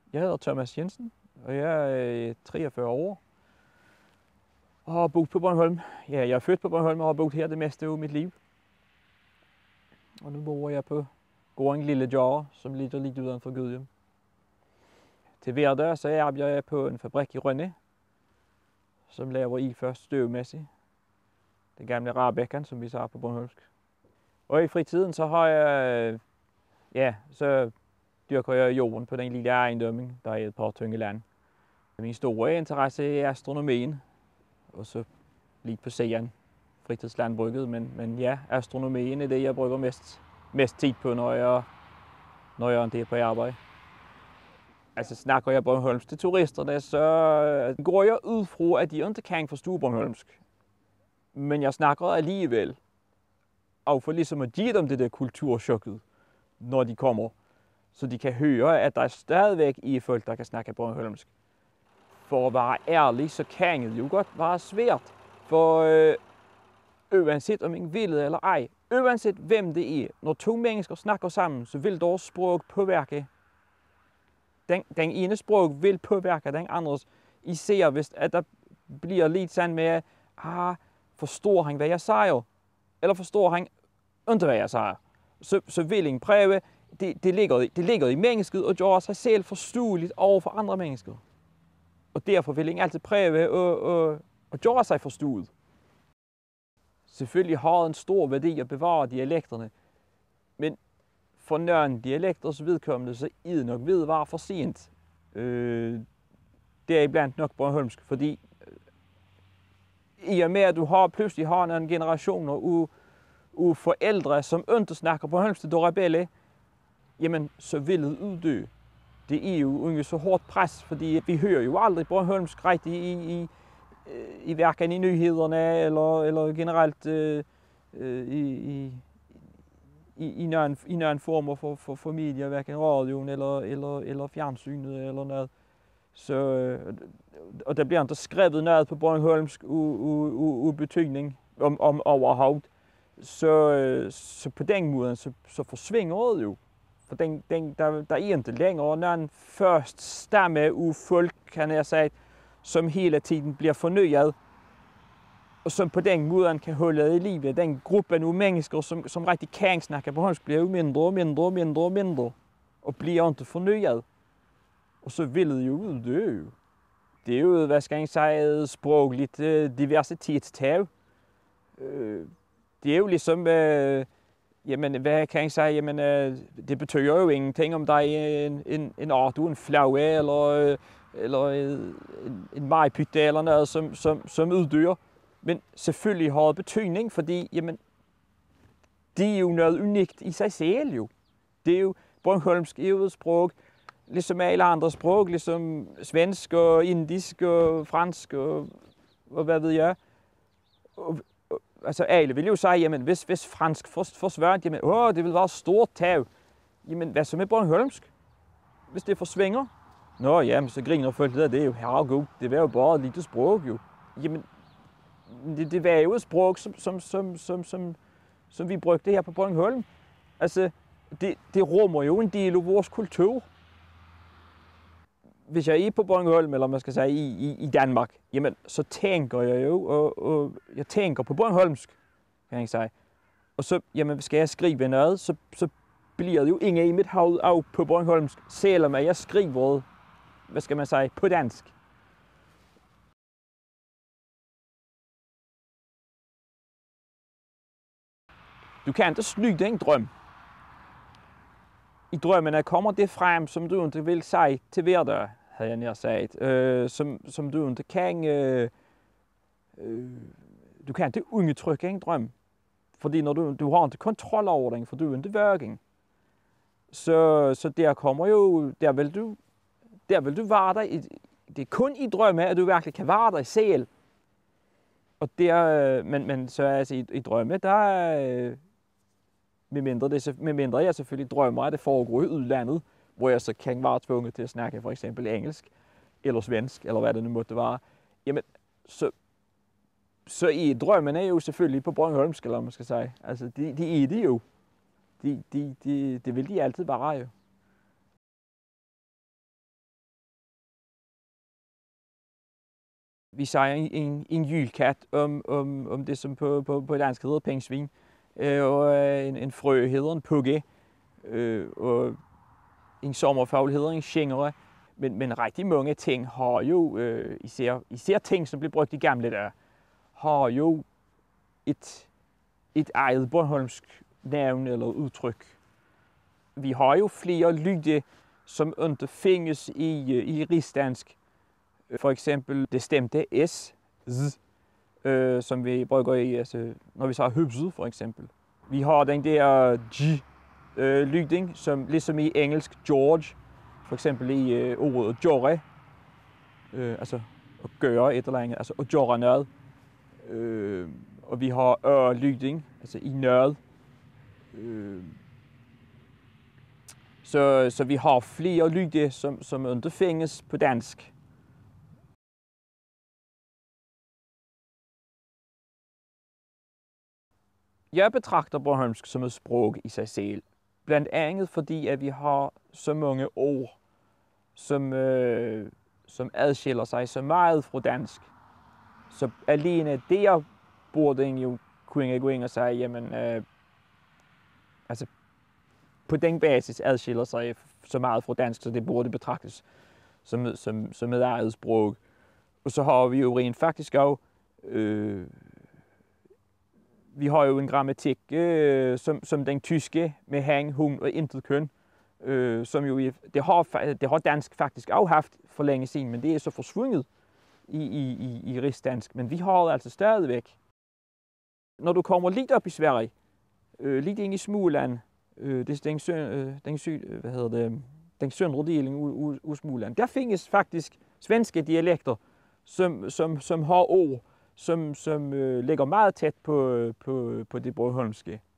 Jeg hedder Thomas Jensen, og jeg er 43 år og har boet på Bornholm. Ja, jeg er født på Bornholm og har boet her det meste af mit liv. Og nu bor jeg på gården Lille Jarre, som ligger lidt uden for Gudhjem. Til hverdag så arbejder jeg på en fabrik i Rønne, som laver ildførst støvmæssigt. Den gamle Rabækken, som vi siger på bornholmsk. Og i fritiden så har jeg, så dyrker jeg jorden på den lille ejendommen, der er et par tynge land. Min store interesse er astronomien, og så lidt på siden fritidslandbruget, men ja, astronomien er det, jeg bruger mest tid på, når jeg er på arbejde. Altså snakker jeg bornholmsk til turisterne, så går jeg ud fra, at de ikke kan forstå bornholmsk. Men jeg snakker alligevel, og for ligesom at give dem det der kulturchokket, når de kommer, så de kan høre, at der stadigvæk er folk, der kan snakke bornholmsk. For at være ærlig, så kan det jo godt være svært. For uanset om man vil det eller ej, uanset hvem det er, når to mennesker snakker sammen, så vil deres sprog påvirke. Den ene sprog vil påvirke den andres. Især hvis at der bliver lidt sådan med, forstår han, hvad jeg siger? Eller forstår han ikke, hvad jeg siger? Så vil en prøve, det ligger i mennesket og gøre sig selv forståeligt over for andre mennesker. Og derfor vil en altid prøve at gøre sig forstået. Selvfølgelig har det en stor værdi at bevare dialekterne, men for nogle dialekters vedkommende, så er det nok ved at være for sent. Det er iblandt nok bornholmsk, fordi i og med at du pludselig har nogle generationer af forældre, som ikke snakker bornholmsk til rebelle, jamen så vil det uddø. Det er jo ikke så hårdt pres, fordi vi hører jo aldrig bornholmsk rigtigt i hverken i nyhederne eller generelt i nogle former for medier, hverken radioen eller fjernsynet eller noget. Så, og der bliver ikke skrevet noget på bornholmsk af betydning om overhovedet. Så på den måde så forsvinder det jo. For der er ikke længere nogen først stamme af folk, kan jeg sige, som hele tiden bliver fornyet, og som på den måde kan holde i livet. Den gruppe af mennesker, som rigtig kan snakke bornholmsk, bliver jo mindre, og bliver ikke fornyet. Og så vil det jo uddø. Det er jo, hvad skal jeg sige, sprogligt diversitetstab. Det er jo ligesom, jamen, hvad kan jeg sige, jamen, det betyder jo ingenting, om der er en art uden flagge, eller en majpytte eller noget, som uddør. Men selvfølgelig har det betydning, fordi jamen, det er jo noget unikt i sig selv jo. Det er jo, bornholmsk er jo et sprog, ligesom alle andre sprog, ligesom svensk og indisk og fransk og hvad ved jeg. Altså alle vil jo sige, jamen hvis fransk forsvandt, jamen det vil være stort tab. Jamen hvad så med bornholmsk? Hvis det forsvinder? Nå jamen, så griner folk det er jo herregud, det var jo bare et lille sprog jo. Jamen, det var jo et sprog, som vi brugte her på Bornholm. Altså, det rummer jo en del af vores kultur. Hvis jeg er på Bornholm, eller man skal sige i Danmark, jamen, så tænker jeg jo, og jeg tænker på bornholmsk, kan jeg sige. Og så, jamen, skal jeg skrive noget, så bliver det jo ingen i mit hoved af på bornholmsk, selvom jeg skriver, hvad skal man sige, på dansk. Du kan ikke snyde en drøm. I drømmene kommer det frem, som du ikke vil sige til hverdag, havde jeg nær sagt. Som du ikke kan... du kan ikke undertrykke en drøm. Fordi når du har ikke kontrol over den, for du er ikke vågen. Så der kommer jo... Der vil du være der. Det er kun i drømme, at du virkelig kan være der selv. Og men så altså i drømme, der... Medmindre jeg selvfølgelig drømmer, at det foregår i udlandet, hvor jeg så kan være tvunget til at snakke for eksempel engelsk, eller svensk, eller hvad det nu måtte være. Jamen, så i drømmene er jo selvfølgelig på bornholmsk, eller man skal sige. Altså, de er det jo. Det vil de altid være jo. vi siger en julkat om det, som på dansk hedder pindsvin, og en frø hedder en pugge, og en sommerfugl hedder en skingre. Men rigtig mange ting har jo, især ting, som blev brugt i gamle dage, har jo et eget bornholmsk navn eller udtryk. Vi har jo flere lyde, som ikke findes i rigsdansk. For eksempel det stemte s, z, som vi bruger når vi siger huset for eksempel. Vi har den der g-lyding, som ligesom i engelsk George, for eksempel i ordet gøre, altså at gøre et eller andet, altså at gøre noget. Og vi har lyding, altså i noget. Så vi har flere lyde, som ikke findes på dansk. Jeg betragter bornholmsk som et sprog i sig selv. Blandt andet fordi, at vi har så mange ord, som adskiller sig så meget fra dansk. Så alene der burde en jo kunne gå ind og sige, jamen, altså på den basis adskiller sig så meget fra dansk, så det burde betragtes som et eget sprog. Og så har vi jo rent faktisk også, vi har jo en grammatik som den tyske med han, hun og intet køn, som jo det har dansk faktisk også haft for længe siden, men det er så forsvundet i rigsdansk. Men vi har det altså stadigvæk. Når du kommer lidt op i Sverige, lidt ind i Småland, det er den søndre deling af Småland, der findes faktisk svenske dialekter, som har ord, som ligger meget tæt på det bornholmske.